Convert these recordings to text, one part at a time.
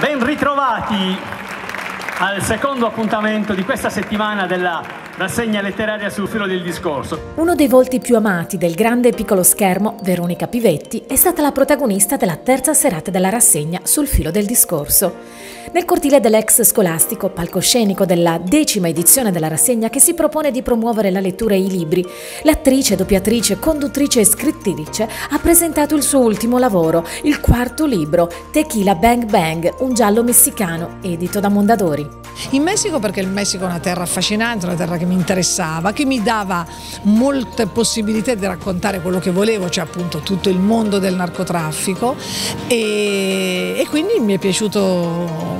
Ben ritrovati al secondo appuntamento di questa settimana della rassegna letteraria Sul filo del discorso. Uno dei volti più amati del grande e piccolo schermo, Veronica Pivetti, è stata la protagonista della terza serata della rassegna Sul filo del discorso. Nel cortile dell'ex scolastico, palcoscenico della 10ª edizione della rassegna che si propone di promuovere la lettura e i libri, l'attrice, doppiatrice, conduttrice e scrittrice ha presentato il suo ultimo lavoro, il quarto libro, Tequila Bang Bang, un giallo messicano, edito da Mondadori. In Messico perché il Messico è una terra affascinante, una terra che mi interessava, che mi dava molte possibilità di raccontare quello che volevo, cioè appunto tutto il mondo del narcotraffico e quindi mi è piaciuto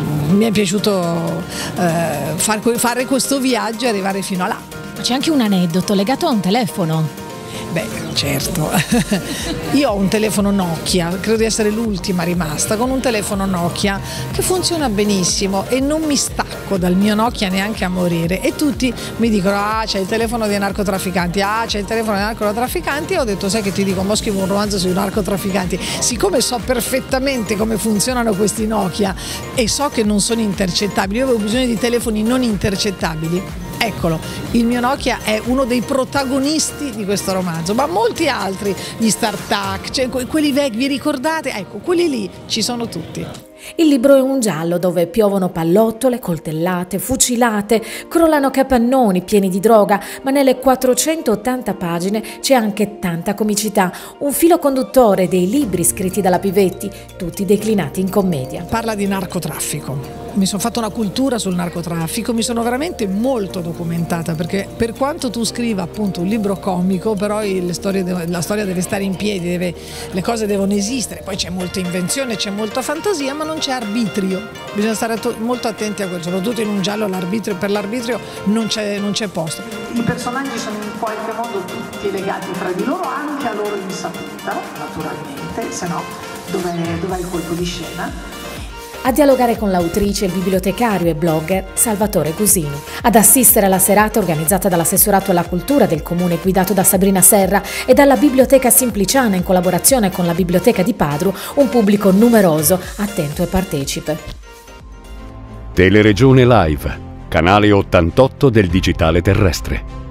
fare questo viaggio e arrivare fino a là. C'è anche un aneddoto legato a un telefono. Beh, certo, io ho un telefono Nokia, credo di essere l'ultima rimasta con un telefono Nokia che funziona benissimo e non mi stacco dal mio Nokia neanche a morire e tutti mi dicono c'è il telefono dei narcotrafficanti, c'è il telefono dei narcotrafficanti e ho detto sai che ti dico, mo scrivo un romanzo sui narcotrafficanti, siccome so perfettamente come funzionano questi Nokia e so che non sono intercettabili, io avevo bisogno di telefoni non intercettabili. Eccolo, il mio Nokia è uno dei protagonisti di questo romanzo, ma molti altri, gli StarTAC, cioè quelli vecchi, vi ricordate? Ecco, quelli lì ci sono tutti. Il libro è un giallo dove piovono pallottole, coltellate, fucilate, crollano capannoni pieni di droga, ma nelle 480 pagine c'è anche tanta comicità, un filo conduttore dei libri scritti dalla Pivetti, tutti declinati in commedia. Parla di narcotraffico. Mi sono fatta una cultura sul narcotraffico, mi sono veramente molto documentata perché per quanto tu scriva appunto un libro comico, però la storia deve stare in piedi, le cose devono esistere, poi c'è molta invenzione, c'è molta fantasia, ma non c'è arbitrio, bisogna stare molto attenti a quello, soprattutto in un giallo per l'arbitrio non c'è posto. I personaggi sono in qualche modo tutti legati tra di loro, anche a loro insaputa, naturalmente, se no dov'è il colpo di scena? A dialogare con l'autrice il bibliotecario e blogger Salvatore Cusino. Ad assistere alla serata organizzata dall'assessorato alla cultura del comune guidato da Sabrina Serra e dalla Biblioteca Simpliciana in collaborazione con la Biblioteca di Padru, un pubblico numeroso, attento e partecipe. Teleregione Live, canale 88 del digitale terrestre.